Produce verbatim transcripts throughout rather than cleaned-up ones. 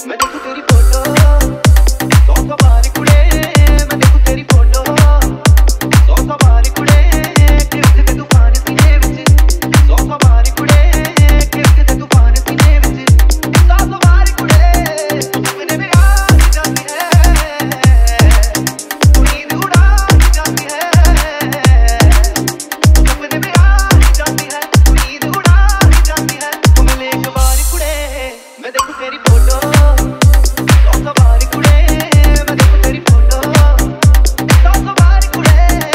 मैं देखूं तेरी फोटो सौ सौ बार कुड़े, मैं देखूं तेरी फोटो सौ सौ बार कुड़े, किश्त दे तूफान सीने विच सौ सौ बार कुड़े, किश्त दे तूफान सीने विच सौ सौ बार कुड़े, सपने में आ जाती है तू नींद उड़ा जाती है, सपने में आ जाती है तू नींद उड़ा जाती है, तू मिले एक बार कुड़े, मैं देखूं तेरी फोटो सौ सौ बार कुड़े, मैं देखूं तेरी फोटो सौ सौ बार कुड़े।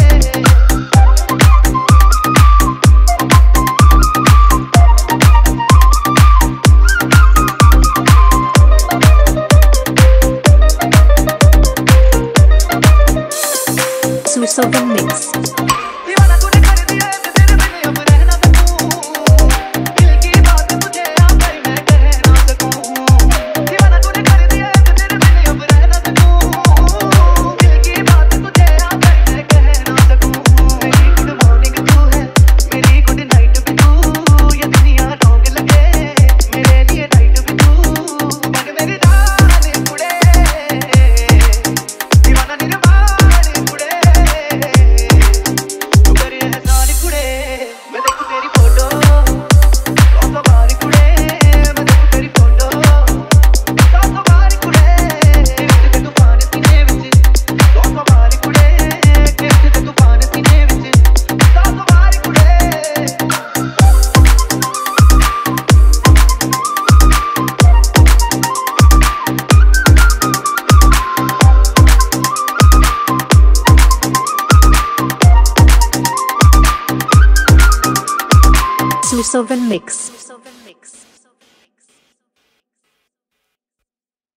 Susovan Mix. दीवाना तूने कर दिया है कि तेरे बिन अब रह ना सकूं, दिल की बात मुझे आकर मैं कह ना सकूं, दीवाना तूने कर दिया है कि तेरे बिन अब रह ना सकूं, दिल की बात तुझे आकर मैं कह ना सकूं, मेरी गुड मॉर्निंग तू है, मेरी गुड नाइट भी तू, ये दुनिया रॉन्ग लगे मेरे लिए नाइट भी तू, मन मेरी जान कुड़े, दीवाना निर्माण कुड़े, तू करे एहसान कुड़े, मैं देखूं तेरी फोटो सौ सौ बार कुड़े, मैं देखूं तेरी फोटो सौ सौ बार कुड़े, किश्त दे तूफान सीने विच सौ सौ बार कुड़े, किश्त दे तूफान सीने विच सौ सौ बार कुड़े। Susovan Mix.